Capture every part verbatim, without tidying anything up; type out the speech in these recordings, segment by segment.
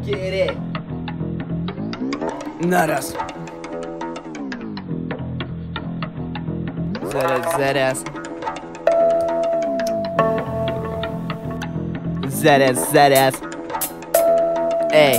Get it. Naraz. Zaraz, zaraz. Zaraz, zaraz. Ej.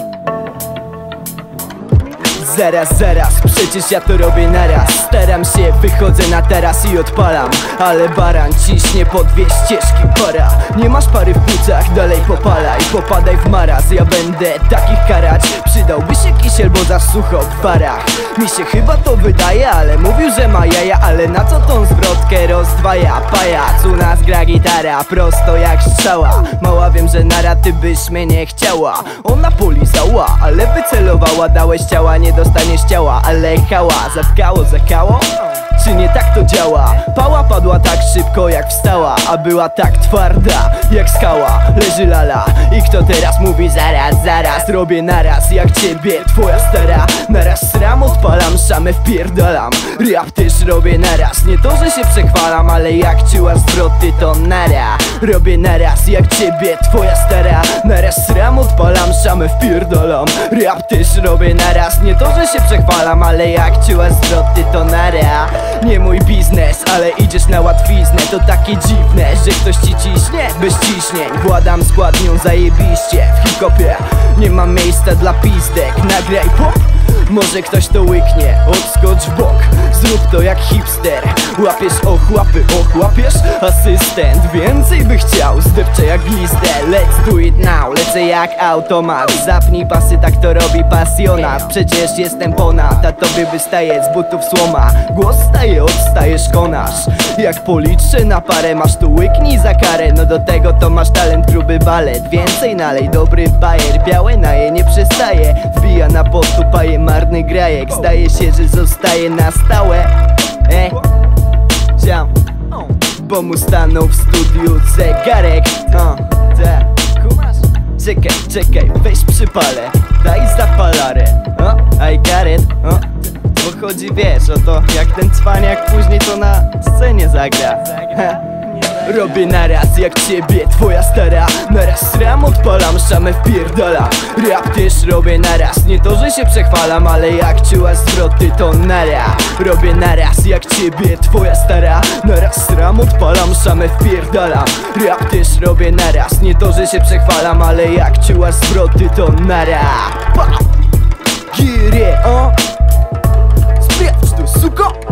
Zaraz, zaraz, przecież ja to robię naraz. Staram się, wychodzę na taras i odpalam. Ale baran ciśnie po dwie ścieżki para. Nie masz pary w płucach, dalej popalaj. Popadaj w maraz, ja będę takich karać. Przydałby się kisiel, bo za sucho w gwarach. Mi się chyba to wydaje, ale mówił, że ma jaja. Ale na co tą zwrotkę rozdwaja? Pajac, u nas gra gitara, prosto jak strzała. Mała, wiem, że nara ty byś mnie nie chciała. Ona polizała, ale wycelowała. Dałeś ciała, nie dostaniesz ciała, ale hała. Zatkało, zakało? Czy nie tak to działa? Pała padła tak szybko jak wstała, a była tak twarda jak skała. Leży lala i kto teraz mówi zaraz, zaraz. Robię naraz jak ciebie, twoja stara. Naraz sram, odpalam, szamę wpierdalam. Rap też robię naraz, nie to, że się przechwalam, ale jak czułaś zwroty to nara. Robię naraz jak ciebie, twoja stara. Naraz sram, odpalam, szamę wpierdalam. Rap też robię naraz, nie to, że się przechwalam, ale jak czułaś zwroty to nara. Nie mój biznes, ale idziesz na łatwiznę. To takie dziwne, że ktoś ci ciśnie bez ciśnień. Władam składnią zajebiście. W hip-hopie nie ma miejsca dla pizdek. Nagraj pop, może ktoś to łyknie. Odskocz w bok, zrób to jak hipster. Łapiesz ochłapy, ochłapiesz asystent. Więcej by chciał, zdepczę jak glistę. Let's do it now, lecę jak automat. Zapnij pasy, tak to robi pasjonat. Przecież jestem ponad, a tobie wystaje z butów słoma. Głos staje, odstajesz konasz. Jak policzę na parę, masz tu łyknij za karę. No do tego to masz talent, gruby balet. Więcej nalej, dobry bajer. Białe naje, nie przestaje. Wbija na postu, paje marny grajek. Zdaje się, że zostaje na stałe. Ej, ziam, bo mu stanął w studiu zegarek. O, te, kumasz? Czekaj, czekaj, weź przypalę. Daj zapalarę. O, I got it. O, bo chodzi, wiesz, o to jak ten cwaniak później to na scenie zagra. Ha. Robię naraz jak ciebie, twoja stara. Naraz sram, odpalam, szamę wpierdalam. Rap też robię naraz, nie to, że się przechwalam, ale jak czułaś zwroty to nara. Robię naraz jak ciebie, twoja stara. Naraz sram, odpalam, szamę wpierdalam. Rap też robię naraz, nie to, że się przechwalam, ale jak czułaś zwroty to nara. Pa! Gire, o! Sprawdź to, suko!